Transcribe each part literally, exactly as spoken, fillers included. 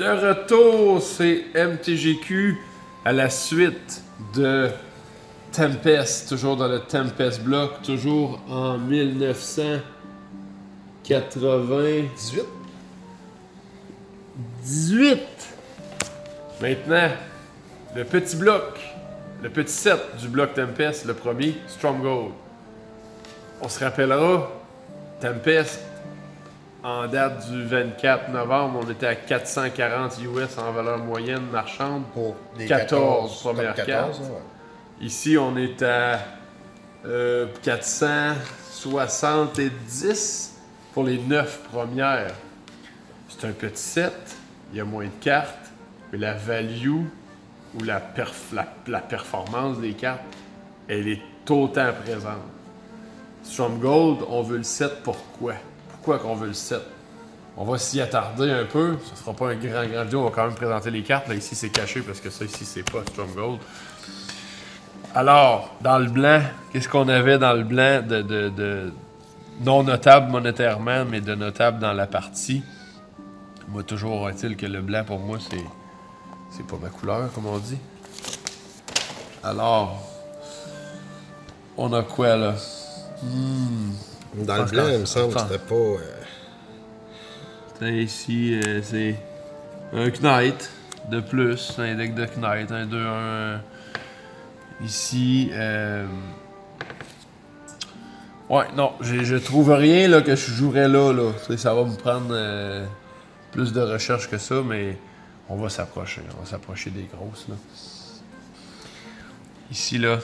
De retour, c'est M T G Q à la suite de Tempest, toujours dans le Tempest Block, toujours en mille neuf cent quatre-vingt-dix-huit. dix-huit! Maintenant, le petit bloc, le petit set du bloc Tempest, le premier, Stronghold. On se rappellera, Tempest, en date du vingt-quatre novembre, on était à quatre cent quarante U S en valeur moyenne marchande pour les quatorze, quatorze premières quatorze, cartes. ouais. Ici, on est à euh, quatre cent soixante-dix pour les neuf premières. C'est un petit set, il y a moins de cartes, mais la value ou la, perf la, la performance des cartes, elle est autant présente. Stronghold, on veut le set pourquoi? Pourquoi qu'on veut le set? On va s'y attarder un peu. Ce ne sera pas un grand, grand vidéo. On va quand même présenter les cartes. Là, ici, c'est caché parce que ça, ici, c'est pas Stronghold. Alors, dans le blanc, qu'est-ce qu'on avait dans le blanc de, de, de non notable monétairement, mais de notable dans la partie? Moi, toujours est-il que le blanc, pour moi, c'est c'est pas ma couleur, comme on dit. Alors, on a quoi, là? Hmm. Dans le blanc, il me semble que c'était pas... Euh... C'était ici, euh, c'est un Knight de plus, un deck de Knight, un deux un. Ici, euh... ouais, non, je trouve rien là, que je jouerais là. là. Ça va me prendre euh, plus de recherche que ça, mais on va s'approcher. On va s'approcher des grosses. Là. Ici, là,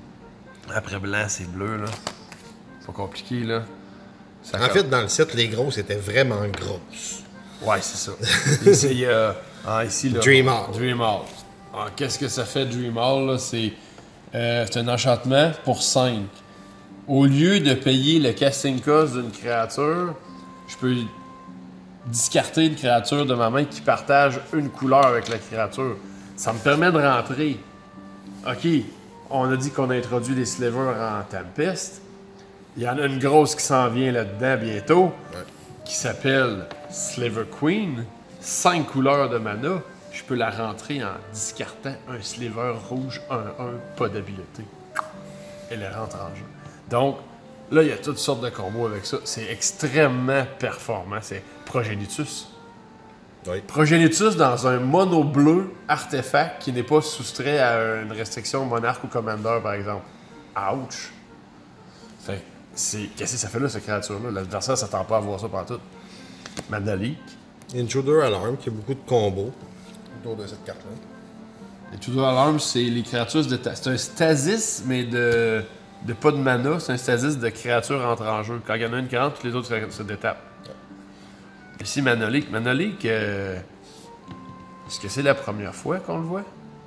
après blanc, c'est bleu. Là. Pas compliqué, là. Ça en comme... fait, dans le set, les grosses étaient vraiment grosses. Ouais, c'est ça. Ici, il y a... Ah, ici, là... Dream Hall. Dream Hall. Ah, qu'est-ce que ça fait, Dream Hall, là? C'est euh, un enchantement pour cinq. Au lieu de payer le casting cost d'une créature, je peux discarter une créature de ma main qui partage une couleur avec la créature. Ça me permet de rentrer. OK, on a dit qu'on a introduit des slivers en Tempest. Il y en a une grosse qui s'en vient là-dedans bientôt, ouais. Qui s'appelle Sliver Queen. Cinq couleurs de mana. Je peux la rentrer en discartant un sliver rouge un un, pas d'habileté. Elle rentre en jeu. Donc, là, il y a toutes sortes de combos avec ça. C'est extrêmement performant. C'est Progenitus. Oui. Progenitus dans un mono bleu artefact qui n'est pas soustrait à une restriction monarque ou commander, par exemple. Ouch! Fait qu'est-ce que ça fait là, cette créature-là? L'adversaire s'attend pas à voir ça partout. Manalik. Intruder Alarm, qui a beaucoup de combos autour de cette carte-là. Intruder Alarm, c'est les créatures de... C'est un stasis, mais de... de pas de mana. C'est un stasis de créatures entrent en jeu. Quand il y en a une qui rentre, toutes les autres se détapent. Ouais. Ici, Manalik. Manalik, euh... est-ce que c'est la première fois qu'on le voit?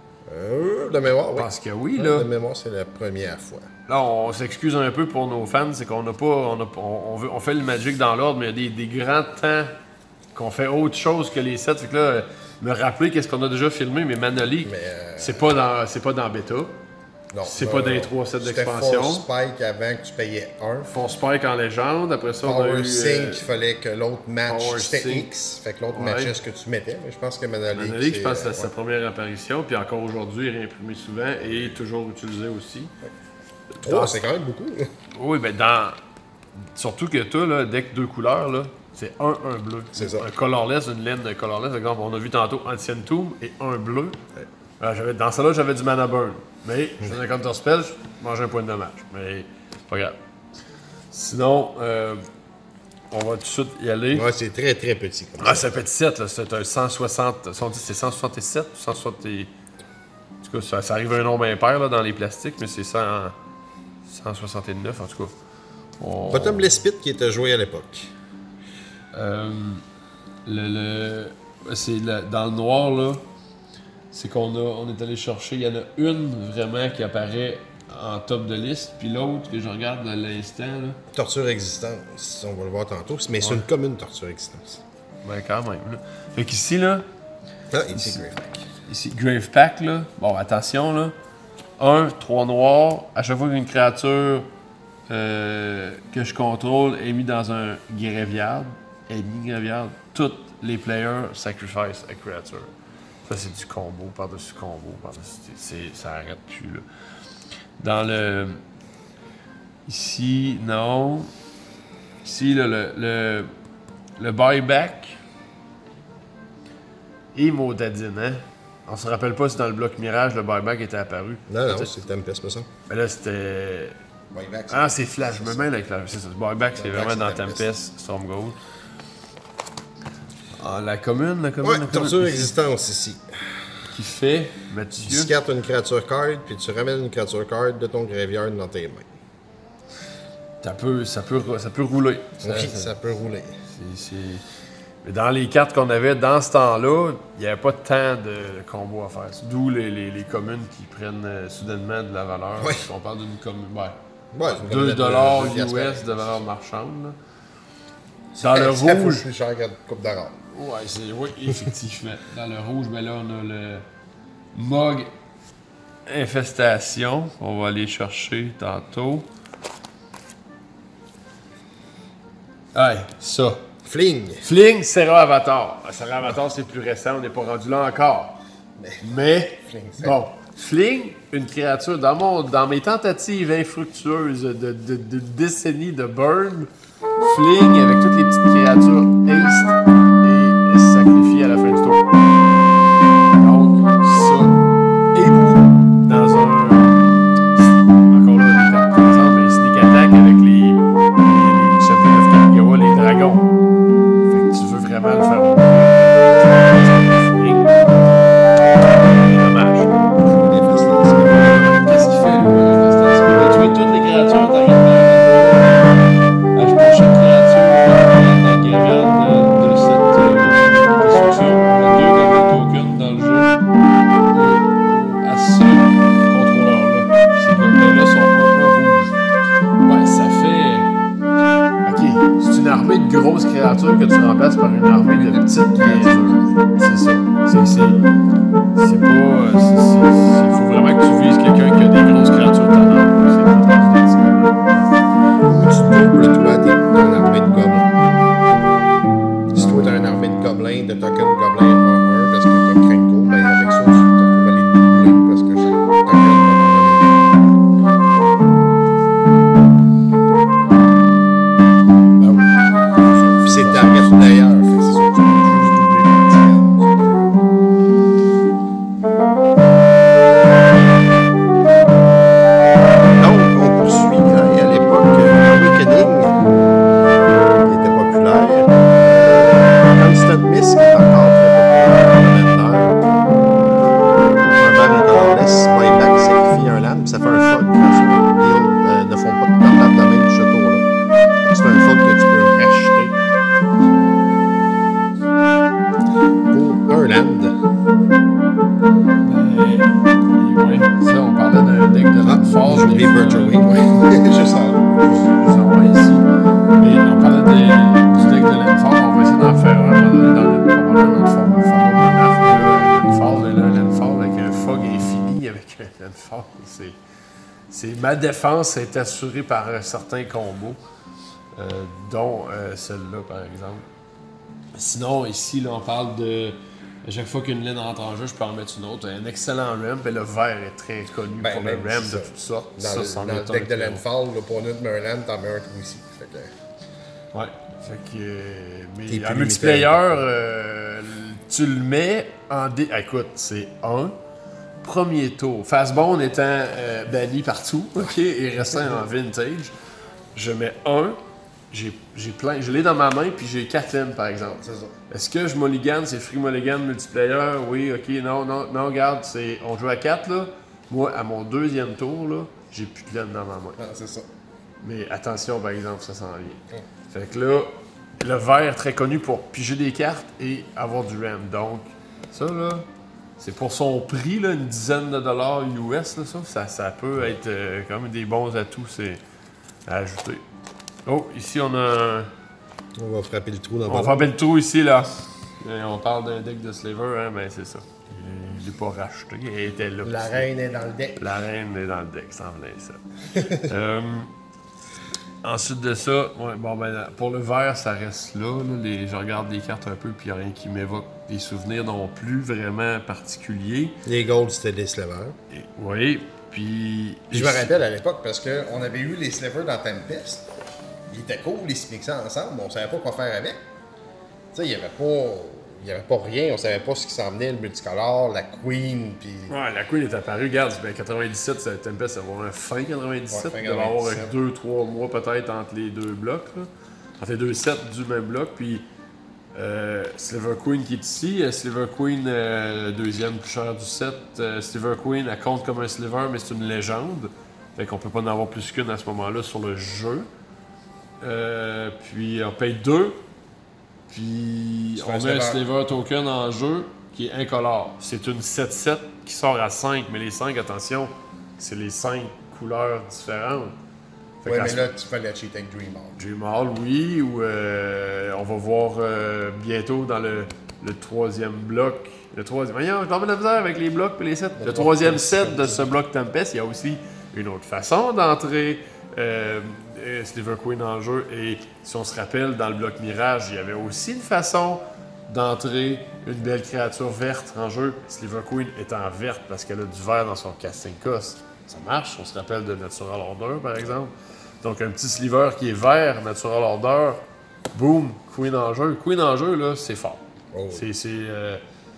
Euh, de mémoire, oui. Parce que oui, là. De mémoire, c'est la première fois. Là, on s'excuse un peu pour nos fans, c'est qu'on n'a pas. On, a, on, on, veut, on fait le Magic dans l'ordre, mais il y a des, des grands temps qu'on fait autre chose que les sets. Fait que là, euh, me rappeler qu'est-ce qu'on a déjà filmé, mais Manalik, euh... c'est pas dans c'est pas dans bêta. Non. C'est pas dans les trois sets d'expansion. Force Spike avant que tu payais un. Force Spike en légende, après ça, Power on a eu... Sync, euh... il fallait que l'autre match, c'était Sync. X. Fait que l'autre Ouais. matchait ce que tu mettais. Mais je pense que Manalik, Manalik, je pense que c'est euh, sa ouais. première apparition, puis encore aujourd'hui, réimprimé souvent et toujours utilisé aussi. trois, c'est quand même beaucoup. Oui, ben dans... Surtout que toi, là, deck deux couleurs, là, c'est un, un bleu. C'est ça. Un colorless, une laine de colorless. Par exemple, on a vu tantôt Ancient Tomb et un bleu. Ouais. Alors, dans ça là j'avais du mana burn. Mais je faisais un counter spell, je mangeais un point de dommage. Mais pas grave. Sinon, euh, on va tout de suite y aller. Ouais, c'est très très petit. Comme Ah, ça. c'est un petit set, là. C'est un cent soixante. On dit c'est cent soixante-sept ou cent soixante. En tout cas, ça, ça arrive un nombre impair là, dans les plastiques, mais c'est cent... cent soixante-neuf en tout cas. On... Bottomless Pit qui était joué à l'époque. Euh, le, le, c'est le, dans le noir, là, c'est qu'on a, on est allé chercher, il y en a une vraiment qui apparaît en top de liste, puis l'autre que je regarde à l'instant, là. Torture Existence, on va le voir tantôt, mais c'est Ouais. une commune Torture Existence. Ben quand même, là. Fait qu'ici, là, Ah, ici, Grave Pack. ici, Grave Pack, là, bon, attention, là, un, trois noirs, à chaque fois qu'une créature euh, que je contrôle est mise dans un graveyard, est mise graveyard, toutes les players sacrifice a creature. Ça, c'est du combo par-dessus combo. Par-dessus, c'est, ça arrête plus, là. Dans le... Ici, non. Ici, là, le, le, le buyback et Maudadine, hein? On se rappelle pas si dans le bloc Mirage, le buyback était apparu. Non, non, c'est Tempest, pas ça. Mais là, c'était... Buyback, ah, c'est Flash. Je me mêle avec la... C'est ça. Le buyback, c'est vraiment dans Tempest. Tempest, Stormgold. Ah, la commune, la commune, Ouais, la commune. torture existence ici. Qui fait, Tu Mathieu... discartes une créature card, puis tu ramènes une créature card de ton graveyard dans tes mains. Ça peut, ça peut, ça peut rouler. Ça, Oui, ça- ça peut rouler. c'est- c'est- Mais dans les cartes qu'on avait dans ce temps-là, il n'y avait pas tant de combos à faire. D'où les, les, les communes qui prennent euh, soudainement de la valeur. Oui. On parle d'une commune. Ouais, Ouais, c'est une deux commune de- dollars de- de- U S de valeur marchande. là. Dans C'est- le c'est rouge. plus cher qu'une coupe d'arabe. Ouais, c'est, oui, effectivement. Dans le rouge, ben là, on a le Mog Infestation. On va aller chercher tantôt. Ouais, ça. Fling. Fling, Serra Avatar. Ah, Serra Avatar, c'est plus récent, on n'est pas rendu là encore. Mais, Fling, c'est- bon, Fling, une créature, dans, mon, dans mes tentatives infructueuses de, de, de décennies de burn, Fling, avec toutes les petites créatures haste, et sacrifié à la fin du tour. Donc, ça, et ou dans un... Encore là, des cartes présentes, mais Sneak Attack avec les, les, les Champions of Kamigawa, les dragons. Fait que tu veux vraiment le faire mourir. Fling. Dommage. Qu'est-ce qu'il fait, lui, l'infestation? Il va tuer toutes les créatures dans la acheter chaque créature dans le graveyard de, de cette euh, destruction. On a deux double tokens dans le jeu. À ce contrôleur-là. Ces contrôleurs-là sont un peu rouges. Ouais, ça fait. Ok, c'est une armée de grosses créatures que tu remplaces par une armée de petites créatures. C'est ça. C'est. C'est, c'est pas. euh, c'est- c'est- Il faut vraiment que tu vises quelqu'un qui a des grosses créatures dans l'arme. C'est pas rendu dans ce moment-là. Tu doubles toi tes- ton armée de gobelins. Si toi t'as une armée de gobelins, de token gobelins un un parce que t'as Krenko, ben avec ça tu te retrouves à les doubler parce que chaque token Ben oui. Puis c'est target d'ailleurs, fait que c'est sûr que tu peux juste doubler le donc, on poursuit. Hein, et à l'époque, euh, Awakening, qui était populaire. Constant Mist, qui est encore très populaire dans Commander. Un ban colorless, buyback, sacrifie un land, puis ça fait un fog. Créatures heal, euh, ne font pas de permanent damage ce tour-là. C'est un fog que tu peux racheter pour un land. Ben, oui, ça, on parlait d'un deck de Landfall. J'ai oublié Virtual Wing, ouais. Juste en Nous avons ici. Mais on parlait de- du deck de Landfall. On va essayer d'en faire un à un moment donné dans le probablement notre format format monarque. Landfall, et là, Landfall avec un fog infini, avec un Landfall. C'est, c'est, ma défense est assurée par un certain combo, euh, dont euh, celle-là, par exemple. Sinon, ici, là, on parle de. À chaque fois qu'une ligne rentre en jeu, je peux en mettre une autre. Un excellent ramp, et le vert est très connu Ben, pour le même ramp si de ça- toutes sortes. Dans, ça, le, c'en dans le est un deck de qui est- Landfall, là, pour notre Merland, t'en mets un trou ici. Fait que, Ouais. Fait que. euh, T'es Mais plus en limité multiplayer, avec euh, tu le mets en dé. Ah, écoute, c'est un. Premier tour. Fastbone étant euh, banni partout, ok, et restant en vintage, je mets un. J'ai, j'ai plein. Je l'ai dans ma main, puis j'ai quatre in, par exemple. c'est ça. Est-ce que je mulligan, c'est free mulligan multiplayer? Oui, ok, non, non, non, regarde, c'est, on joue à quatre, là. Moi, à mon deuxième tour, là, j'ai plus de laine dans ma main. Ah, c'est ça. Mais attention, par exemple, ça s'en vient. Fait que là, le vert très connu pour piger des cartes et avoir du RAM. Donc, ça, là, c'est pour son prix, là, une dizaine de dollars U S, là, ça, ça, ça peut être euh, quand même des bons atouts, c'est à ajouter. Oh, ici, on a un... On va frapper le trou dans On va frapper le trou ici, là. Et on parle d'un deck de Slaver, hein, ben c'est ça. Je l'ai pas racheté, elle était là. La reine est dans le deck. La reine est dans le deck, ça en venait ça. euh, Ensuite de ça, ouais, bon ben pour le vert, ça reste là. là les, je regarde les cartes un peu, puis il n'y a rien qui m'évoque des souvenirs non plus vraiment particuliers. Les golds, c'était des slivers. Et, oui, puis. Je me rappelle à l'époque parce qu'on avait eu les slivers dans Tempest. Ils étaient cool, ils se mixaient ensemble, mais on savait pas quoi faire avec. Tu sais, il y avait pas. Il n'y avait pas rien, on savait pas ce qui s'en venait, le multicolore, la Queen, puis... Ouais, la Queen est apparue, regarde, ben quatre-vingt-dix-sept, ça, Tempest, ça va avoir un fin quatre-vingt-dix-sept, Ouais, fin il va avoir quatre-vingt-dix-sept. deux trois mois peut-être entre les deux blocs, là. Entre les deux sets du même bloc, puis euh, Sliver Queen qui est ici, euh, Sliver Queen, euh, deuxième plus cher du set, euh, Sliver Queen, elle compte comme un Sliver, mais c'est une légende, fait qu'on peut pas en avoir plus qu'une à ce moment-là sur le jeu. Euh, puis on paye deux. Puis Tu on fais un met un sliver. sliver token en jeu qui est incolore. C'est une sept sept qui sort à cinq, mais les cinq, attention, c'est les cinq couleurs différentes. Fait Ouais, qu'à mais ce- là, tu fais la cheat avec Dream Hall. Dream Hall, oui, ou euh, on va voir euh, bientôt dans le, le troisième bloc. Le troisième. Voyons, je t'en mets de la misère avec les blocs et les sets. Le, Le troisième troisième set de ce bloc Tempest, il y a aussi une autre façon d'entrer euh, euh, Sliver Queen en jeu. Et si on se rappelle, dans le bloc Mirage, il y avait aussi une façon d'entrer une belle créature verte en jeu. Sliver Queen étant verte parce qu'elle a du vert dans son casting cost. Ça marche, on se rappelle de Natural Order par exemple. Donc un petit sliver qui est vert, Natural Order, boom, Queen en jeu. Queen en jeu, là, c'est fort. Oh. C'est. c'est, euh,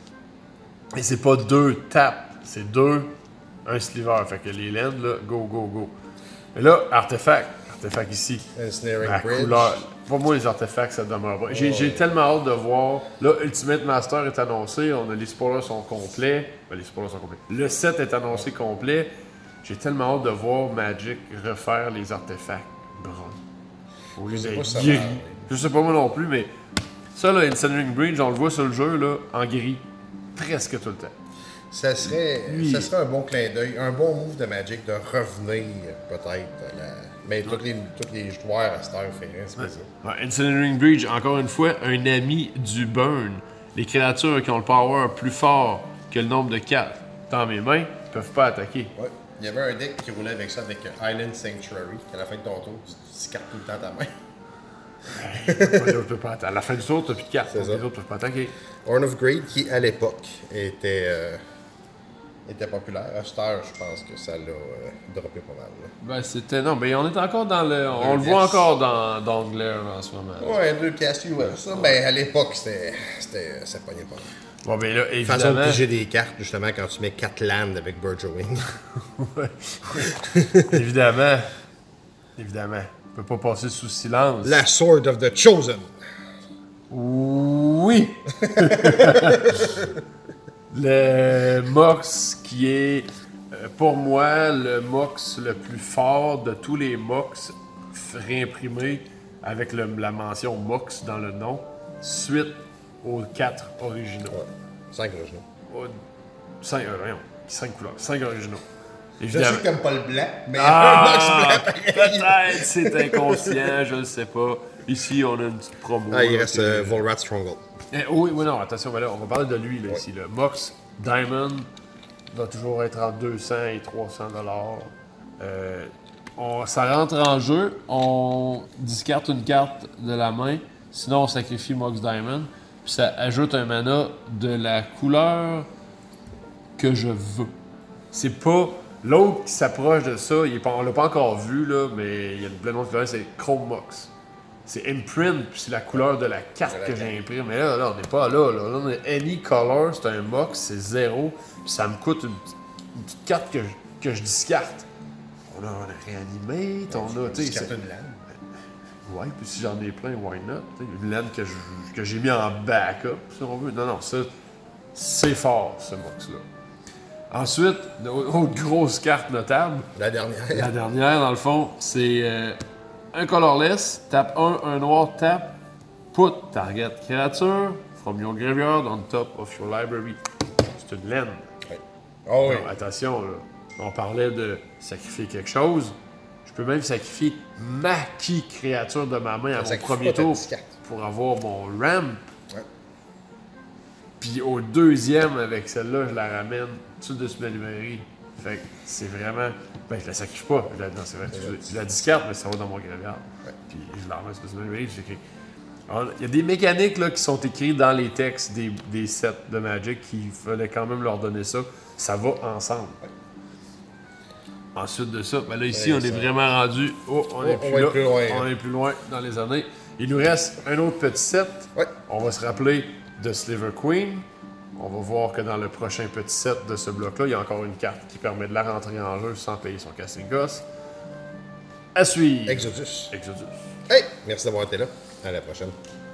Et c'est pas deux tapes, c'est deux, un sliver. Fait que les lands, là, go, go, go. Mais là, artefact. Artefact ici. Ensnaring La Bridge. couleur. Pour moi, les artefacts, ça demeure pas. J'ai, Oh, j'ai ouais. tellement hâte de voir. Là, Ultimate Master est annoncé. On a les spoilers sont complets. Ben, les spoilers sont complets. Le set est annoncé complet. J'ai tellement hâte de voir Magic refaire les artefacts bruns. Au lieu Je sais d'être pas si ça gris. va, oui. Je sais pas moi non plus, mais ça, là, Ensnaring Bridge, on le voit sur le jeu, là, en gris. Presque tout le temps. Ça serait, Oui. ça serait un bon clin d'œil, un bon move de Magic de revenir peut-être à la... Mais tous les, tous les joueurs à cette heure feraient, c'est pas ça. Ouais, Ensnaring Bridge, encore une fois, un ami du burn. Les créatures qui ont le power plus fort que le nombre de cartes dans mes mains ne peuvent pas attaquer. Ouais. Il y avait un deck qui roulait avec ça, avec Island Sanctuary, qu'à la fin de ton tour, tu discartes tout le temps ta main. Les autres peuvent pas atta- à la fin du tour, tu n'as plus de cartes. C'est donc ça. Les autres peuvent pas attaquer. Horn of Greed, qui à l'époque était, euh, était populaire. À cette heure, je pense que ça l'a euh, droppé pas mal. Là. Ben, c'était. Non, ben, on est encore dans le. On le Deux voit pièces. encore dans Dongler en ce moment. Ouais, deux pièces U S. Ça, ben, à l'époque, c'était, c'était, ça pognait pas. Bon, ben là, Façon de évidemment. piger des cartes, justement, quand tu mets quatre lands avec Burrowing. évidemment. Évidemment. On peut pas passer sous silence. La Sword of the Chosen. Oui! Le Mox qui est, euh, pour moi, le Mox le plus fort de tous les Mox f- réimprimés avec le- la mention Mox dans le nom, suite aux quatre originaux. Ouais. Cinq originaux. Aux cinq, euh, voyons, cinq couleurs, cinq originaux. Je Évidemment. sais que t'aimes pas le blanc, mais Ah, un box blanc pareil. peut-être, c'est inconscient, je ne sais pas. Ici, on a une petite promo. Ah, il là, reste que- euh, Volrat Stronghold. Eh, oui, oui, non, attention, mais là, on va parler de lui, là, ici. Là. Mox Diamond va toujours être entre deux cents et trois cents dollars. Euh, on- ça rentre en jeu, on discarte une carte de la main, sinon on sacrifie Mox Diamond, puis ça ajoute un mana de la couleur que je veux. C'est pas... L'autre qui s'approche de ça, il est pas, on l'a pas encore vu, là, mais il y a plein d'autres couleurs, c'est Chrome Mox. C'est imprint, puis c'est la couleur de la carte De la que carte. j'imprime. Mais là, là on n'est pas là, là. Là, on est Any Color, c'est un Mox, c'est zéro, puis ça me coûte une, petite- une petite carte que, je- que je discarte. On a, on a Reanimate, on a, tu sais... Discarte c'est- une lame. Ouais, puis si j'en ai plein, why not? Tu sais, une laine que, je- que j'ai mis en backup, si on veut. Non, non, ça, c'est fort, ce Mox-là. Ensuite, autre grosse carte notable, La dernière. la dernière, dans le fond, c'est euh, un colorless, tape un, un noir, tape, put target creature from your graveyard on top of your library. C'est une laine. Oh oui. Non, attention, là. On parlait de sacrifier quelque chose. Je peux même sacrifier ma key créature de ma main à mon sacrifie premier pas ta tour discarte. pour avoir mon ram. Ouais. Puis au deuxième, avec celle-là, je la ramène tout de suite de la librairie. Fait que c'est vraiment. Ben, je la sacrifie pas. Je la... Non, c'est vrai. Je la discarte, mais ça va dans mon graveyard. Ouais. Puis je la remets sur Space Rage. J'écris. Il y a des mécaniques là, qui sont écrites dans les textes des, des sets de Magic qu'il fallait quand même leur donner ça. Ça va ensemble. Ouais. Ensuite de ça, ben là ici, Ouais, on est ça... vraiment rendu. Oh, on est on plus va là. être plus loin. On est plus loin dans les années. Il nous reste un autre petit set. Ouais. On va se rappeler de Sliver Queen. On va voir que dans le prochain petit set de ce bloc-là, il y a encore une carte qui permet de la rentrer en jeu sans payer son casting cost. À suivre. Exodus. Exodus. Hey, merci d'avoir été là. À la prochaine.